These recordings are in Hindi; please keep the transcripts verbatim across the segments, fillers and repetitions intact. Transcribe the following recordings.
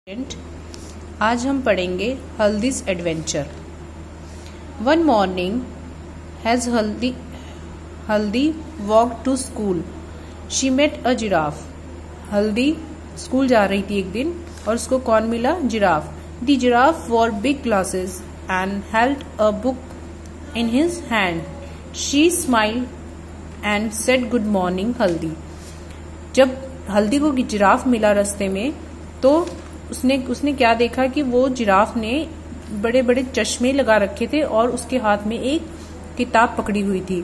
स्टूडेंट, आज हम पढ़ेंगे Haldi's adventure. One morning as Haldi Haldi walk to school. She met a giraffe. Haldi school जा रही थी एक दिन और उसको कौन मिला? Giraffe. The giraffe wore big glasses and held a book in his hand. She smiled and said good morning Haldi. जब हल्दी को जिराफ मिला रास्ते में तो उसने उसने क्या देखा कि वो जिराफ ने बड़े बड़े चश्मे लगा रखे थे और उसके हाथ में एक किताब पकड़ी हुई थी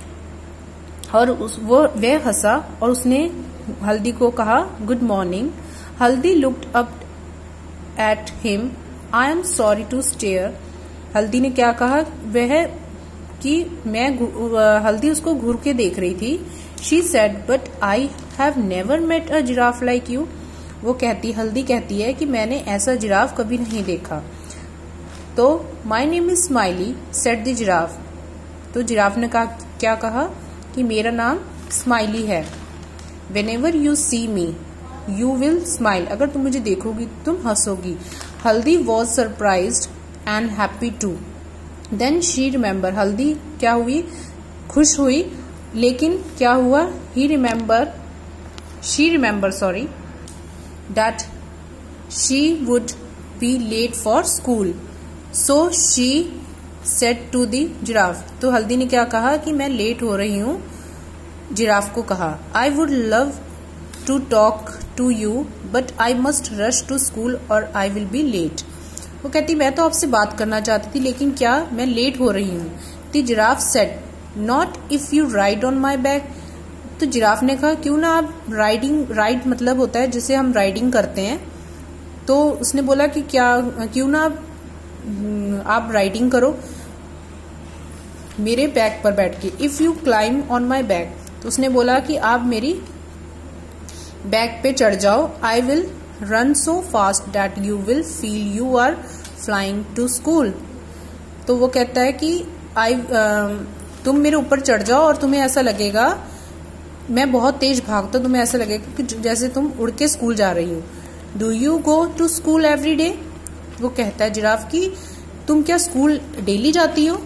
और उस वो वह हंसा और उसने हल्दी को कहा good morning. Haldi looked up at him. I am sorry to stare. Haldi ने क्या कहा? वह कि मैं हल्दी उसको घूर के देख रही थी। She said but I have never met a giraffe like you. वो कहती हल्दी कहती है कि मैंने ऐसा जिराफ कभी नहीं देखा। तो my name is Smiley said the giraffe. तो जिराफ ने कहा क्या कहा कि मेरा नाम स्माइली है। Whenever you see me you will smile. अगर तुम मुझे देखोगी तुम हंसोगी। Haldi was surprised and happy too. Then she remember. Haldi क्या हुई? खुश हुई। लेकिन क्या हुआ? He remember she remember sorry that she would be late for school. So she said to the giraffe. तो हल्दी ने क्या कहा कि मैं लेट हो रही हूँ। जिराफ को कहा I would love to talk to you but I must rush to school or I will be late. वो कहती मैं तो आपसे बात करना चाहती थी लेकिन क्या मैं लेट हो रही हूँ। The giraffe said not if you ride on my back. तो जिराफ ने कहा क्यों ना आप राइडिंग राइड मतलब होता है जिसे हम राइडिंग करते हैं। तो उसने बोला कि क्या क्यों ना आप, आप राइडिंग करो मेरे बैक पर बैठ के। If you climb on my back. तो उसने बोला कि आप मेरी बैक पे चढ़ जाओ। I will run so fast that you will feel you are flying to school. तो वो कहता है कि आई तुम मेरे ऊपर चढ़ जाओ और तुम्हें ऐसा लगेगा मैं बहुत तेज भागता, तुम्हें ऐसा लगेगा कि जैसे तुम उड़ के स्कूल जा रही हो। Do you go to school every day. वो कहता है जिराफ की तुम क्या स्कूल डेली जाती हो?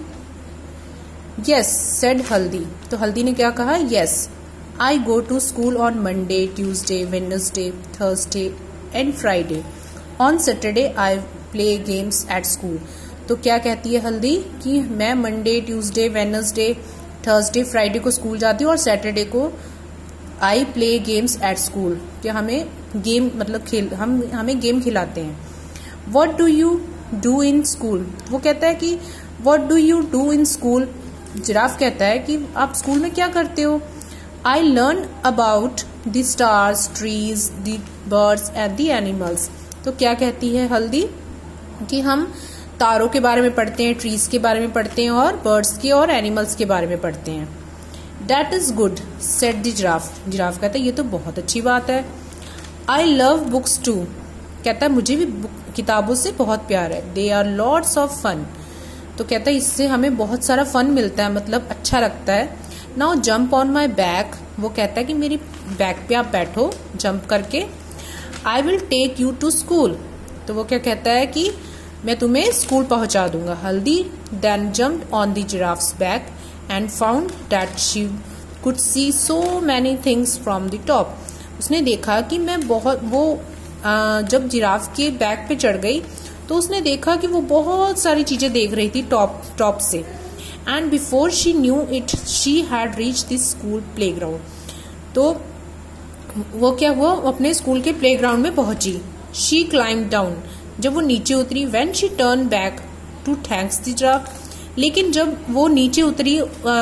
यस सेड हल्दी। तो हल्दी ने क्या कहा? Yes I go to school on Monday Tuesday Wednesday Thursday and Friday. On Saturday I play games at school. तो क्या कहती है हल्दी कि मैं Monday Tuesday Wednesday Thursday Friday को स्कूल जाती हूँ और सैटरडे को I play games at school. कि हमें गेम मतलब खेल हम हमें गेम खिलाते हैं। What do you do in school. वो कहता है कि what do you do in school. Giraffe कहता है कि आप स्कूल में क्या करते हो? I learn about the stars trees the birds and the animals. तो क्या कहती है हल्दी कि हम तारों के बारे में पढ़ते हैं, ट्रीज के बारे में पढ़ते हैं और बर्ड्स के और एनिमल्स के बारे में पढ़ते हैं। That is good said the giraffe. Giraffe कहता है ये तो बहुत अच्छी बात है। I love books too. कहता है मुझे भी किताबों से बहुत प्यार है। They are lots of fun. तो कहता है इससे हमें बहुत सारा फन मिलता है मतलब अच्छा लगता है। Now jump on my back. वो कहता है कि मेरी बैक पे आप बैठो जंप करके। I will take you to school. तो वो क्या कहता है कि मैं तुम्हें स्कूल पहुंचा दूंगा। Haldi then jumped on the giraffe's back and found that she could see so many things from the top. उसने देखा कि मैं बहुत वो आ, जब जिराफ के बैक पे चढ़ गई तो उसने देखा कि वो बहुत सारी चीजें देख रही थी टॉप टॉप से। And before she knew it she had reach this school playground. तो वो क्या हुआ अपने स्कूल के प्ले ग्राउंड में पहुंची। She climb down. जब वो नीचे उतरी when she turn back to thanks the giraffe. लेकिन जब वो नीचे उतरी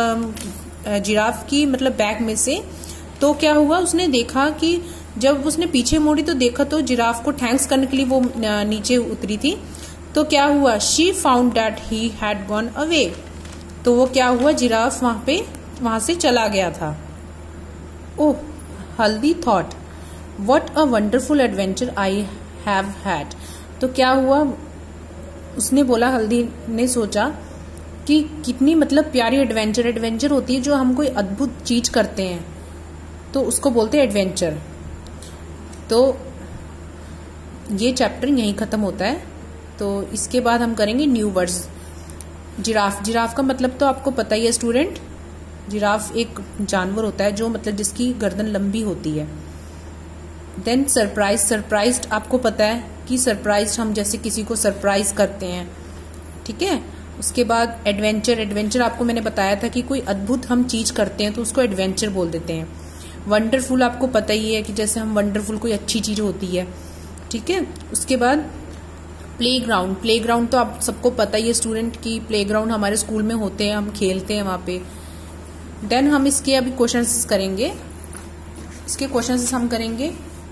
जिराफ की मतलब बैक में से तो क्या हुआ उसने देखा कि जब उसने पीछे मोड़ी तो देखा तो जिराफ को थैंक्स करने के लिए वो नीचे उतरी थी। तो क्या हुआ? She found that he had gone away. तो वो क्या हुआ? जिराफ वहां पे वहां से चला गया था। Oh Haldi thought what a wonderful adventure I have had. तो क्या हुआ? उसने बोला हल्दी ने सोचा कि कितनी मतलब प्यारी एडवेंचर एडवेंचर होती है जो हम कोई अद्भुत चीज करते हैं तो उसको बोलते हैं एडवेंचर। तो ये चैप्टर यहीं खत्म होता है। तो इसके बाद हम करेंगे न्यू वर्ड्स। जिराफ, जिराफ का मतलब तो आपको पता ही है स्टूडेंट। जिराफ एक जानवर होता है जो मतलब जिसकी गर्दन लंबी होती है। देन सरप्राइज, सरप्राइज्ड आपको पता है कि सरप्राइज्ड हम जैसे किसी को सरप्राइज करते हैं, ठीक है। उसके बाद एडवेंचर, एडवेंचर आपको मैंने बताया था कि कोई अद्भुत हम चीज करते हैं तो उसको एडवेंचर बोल देते हैं। वंडरफुल आपको पता ही है कि जैसे हम वंडरफुल कोई अच्छी चीज होती है, ठीक है। उसके बाद प्लेग्राउंड, प्लेग्राउंड तो आप सबको पता ही है स्टूडेंट की प्लेग्राउंड हमारे स्कूल में होते हैं, हम खेलते हैं वहां पे। देन हम इसके अभी क्वेश्चंस करेंगे, इसके क्वेश्चंस हम करेंगे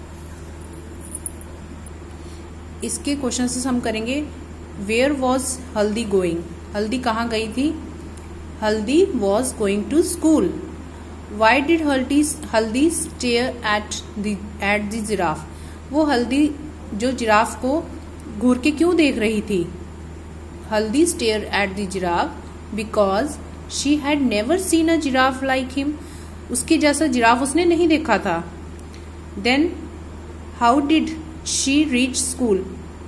इसके क्वेश्चंस हम करेंगे वेयर वॉज हल्दी गोइंग, हल्दी कहाँ गई थी? Haldi was going to school. Why did Haldi Haldi stare at the at the giraffe, वो हल्दी जो जिराफ को घूर के क्यों देख रही थी? Haldi stare at the giraffe because she had never seen a giraffe like him, उसके जैसा जिराफ उसने नहीं देखा था। Then how did she reach school,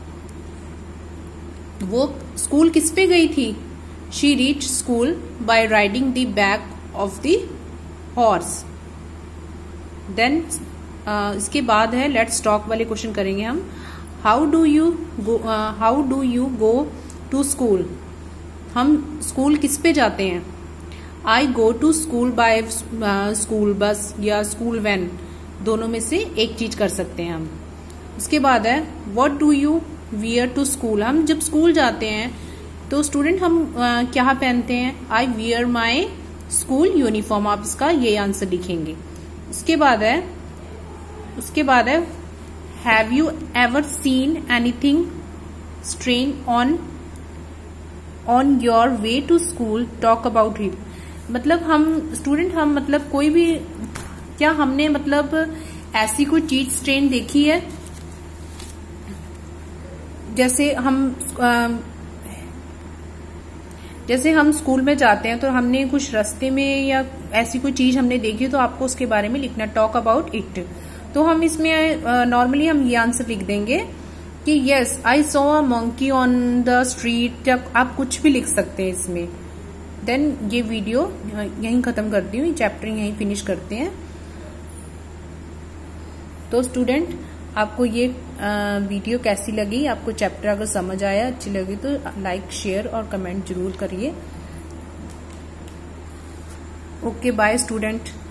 वो स्कूल किस पे गई थी? She reach school by riding the back of the horse. Then इसके बाद है लेट्स टॉक वाले क्वेश्चन करेंगे हम। How do you go how do you go to school, हम स्कूल किस पे जाते हैं? I go to school by school bus या स्कूल वैन, दोनों में से एक चीज कर सकते हैं हम। उसके बाद है what do you wear to school, हम जब स्कूल जाते हैं तो स्टूडेंट हम uh, क्या पहनते हैं? I wear my school uniform, आप इसका ये आंसर लिखेंगे। उसके बाद है उसके बाद है have you ever seen anything strange on on your way to school, talk about it. मतलब हम स्टूडेंट हम मतलब कोई भी क्या हमने मतलब ऐसी कोई चीज स्ट्रेंज देखी है? जैसे हम जैसे हम स्कूल में जाते हैं तो हमने कुछ रास्ते में या ऐसी कोई चीज हमने देखी तो आपको उसके बारे में लिखना, टॉक अबाउट इट। तो हम इसमें नॉर्मली हम ये आंसर लिख देंगे कि yes I saw a monkey on the street, या आप कुछ भी लिख सकते हैं इसमें। देन ये वीडियो यहीं खत्म करती हूँ, ये चैप्टर यहीं फिनिश करते हैं। तो स्टूडेंट आपको ये वीडियो कैसी लगी? आपको चैप्टर अगर समझ आया, अच्छी लगी तो लाइक शेयर और कमेंट जरूर करिए। Okay bye student.